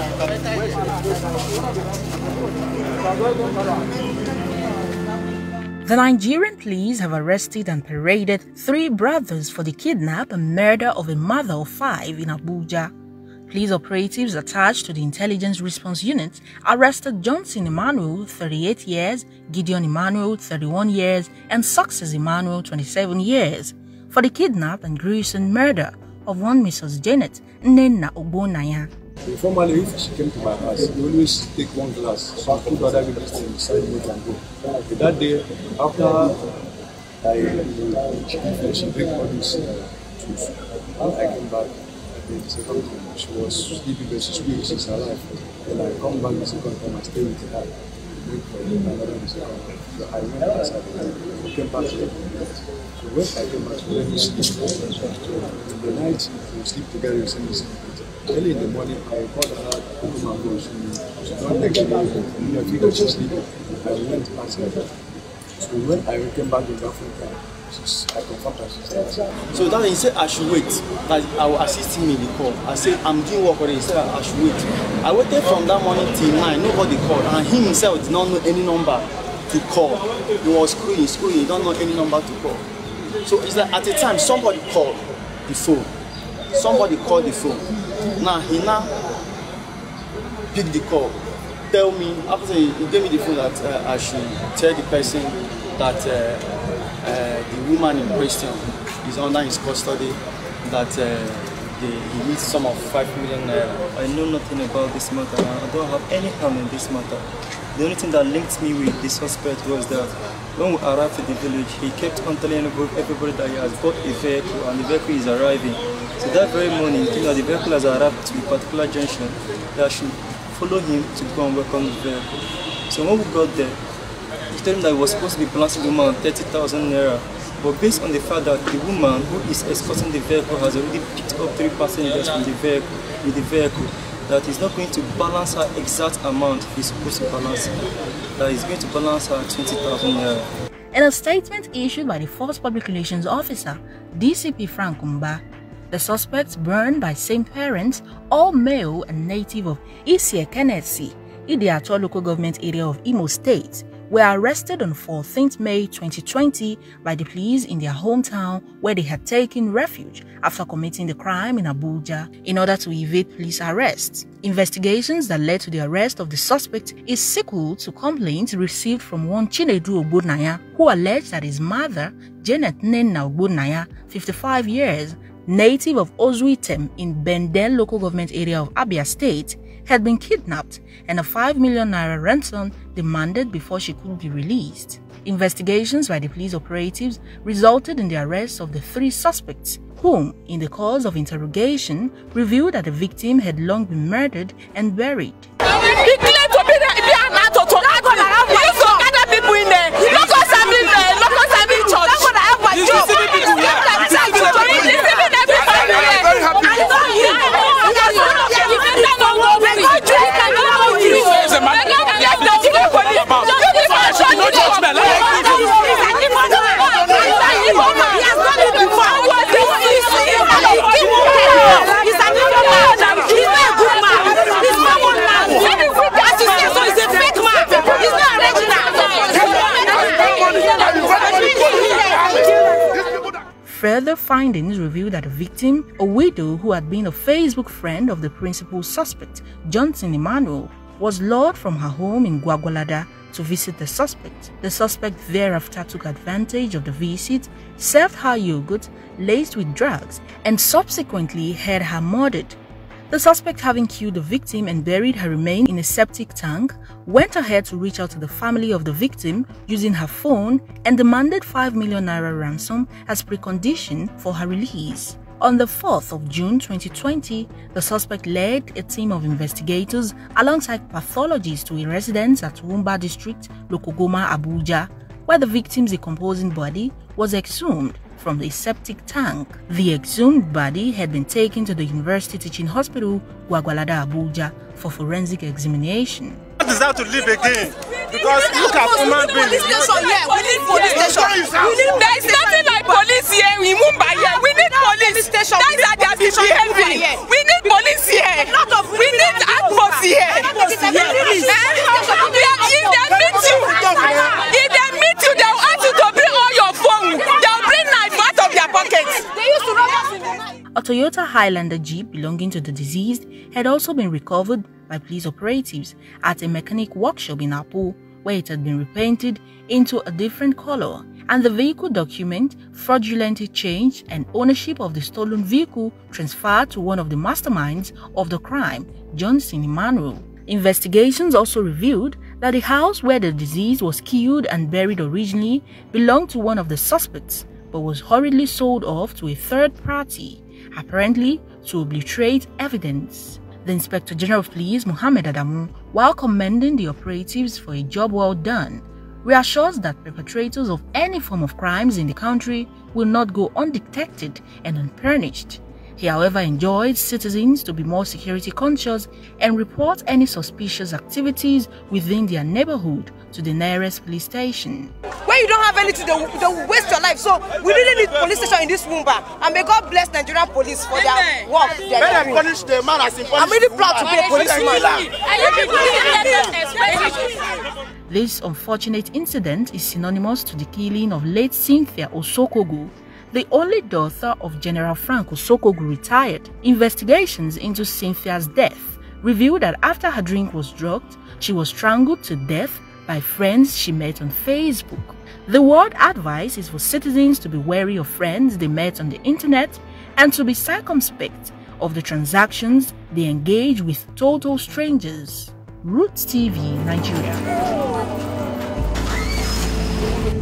The Nigerian police have arrested and paraded 3 brothers for the kidnap and murder of a mother of 5 in Abuja. Police operatives attached to the Intelligence Response Unit arrested Johnson Emmanuel, 38 years, Gideon Emmanuel, 31 years, and Success Emmanuel, 27 years, for the kidnap and gruesome murder of one Mrs. Janet Nnenna Ogbonnaya. Formally, if she came to my house, we always take one glass, so I put other babies inside me and go. But that day, after she drank all these juice, when I came back, the second time, she was sleeping, but she's alive. Then I come back the second time, I stay with her. Wait for another second time. So I went outside, I came back to her. So when I came back to her, we sleep. So in the night, we sleep together, we sleep. Early in the morning, I called her, she don't next day, I figured she's sleeping. I went outside. So when I came back in Africa, I confirmed that she's dead. So that he said I should wait, that I will assist him in the call. I said I'm doing work already. He said I should wait. I waited from that morning till 9, nobody called, and he himself did not know any number to call. He was screwing, he don't know any number to call. So it's like at the time somebody called the phone. Somebody called the phone. Now he picked the call. Tell me, after he gave me the phone that I should tell the person that the woman in question is under his custody, that he needs some of 5 million naira. I know nothing about this matter. I don't have any hand in this matter. The only thing that linked me with the suspect was that when we arrived at the village, he kept on telling everybody that he has bought a vehicle and the vehicle is arriving. So that very morning, that the vehicle has arrived to a particular junction, that I should follow him to go and work on the vehicle. So when we got there, he told him that he was supposed to be balancing the woman 30,000 naira. But based on the fact that the woman who is escorting the vehicle has already picked up 3 passengers from the vehicle, that he's not going to balance her exact amount he's supposed to balance her, that he's going to balance her 20,000 naira. In a statement issued by the Force Public Relations Officer, DCP Frank Umba, the suspects, born by same parents, all male and native of Isie Kenesi, Idiato local government area of Imo State, were arrested on 14th May 2020 by the police in their hometown where they had taken refuge after committing the crime in Abuja in order to evade police arrests. Investigations that led to the arrest of the suspect is sequel to complaints received from one Chinedu Ogbonnaya, who alleged that his mother, Janet Nnenna Ogbonnaya, 55 years, native of Ozuitem in Bendel local government area of Abia State, had been kidnapped and a 5 million naira ransom demanded before she could be released. Investigations by the police operatives resulted in the arrest of the 3 suspects, whom, in the course of interrogation, revealed that the victim had long been murdered and buried. Further findings revealed that the victim, a widow who had been a Facebook friend of the principal suspect, Johnson Emmanuel, was lured from her home in Gwagwalada to visit the suspect. The suspect thereafter took advantage of the visit, served her yogurt laced with drugs, and subsequently had her murdered. The suspect, having killed the victim and buried her remains in a septic tank, went ahead to reach out to the family of the victim using her phone and demanded 5 million naira ransom as precondition for her release. On the 4th of June 2020, the suspect led a team of investigators alongside pathologists to a residence at Wumba District, Lokogoma, Abuja, where the victim's decomposing body was exhumed from the septic tank. The exhumed body had been taken to the University Teaching Hospital, Gwagwalada, Abuja, for forensic examination. I deserve to live again because look at human beings. We need police station. There is nothing like police here in Mumbai. We need police station. That's how they are behaving. We need police here. We need atmosphere. Toyota Highlander Jeep belonging to the deceased had also been recovered by police operatives at a mechanic workshop in Apo, where it had been repainted into a different color, and the vehicle document fraudulently changed and ownership of the stolen vehicle transferred to one of the masterminds of the crime, Johnson Emmanuel. Investigations also revealed that the house where the deceased was killed and buried originally belonged to one of the suspects, but was hurriedly sold off to a third party, apparently to obliterate evidence. The Inspector General of Police, Mohammed Adamu, while commending the operatives for a job well done, reassures that perpetrators of any form of crimes in the country will not go undetected and unpunished. He, however, enjoins citizens to be more security conscious and report any suspicious activities within their neighborhood to the nearest police station. When you don't have anything, they waste your life. So we really need police station in this Mumbai. And may God bless Nigerian police for their work. I'm really proud to be a policeman. This unfortunate incident is synonymous to the killing of late Cynthia Osokogu, the only daughter of General Frank Osokogu, retired. Investigations into Cynthia's death revealed that after her drink was drugged, she was strangled to death by friends she met on Facebook. The word advice is for citizens to be wary of friends they met on the internet and to be circumspect of the transactions they engage with total strangers. Roots TV, Nigeria.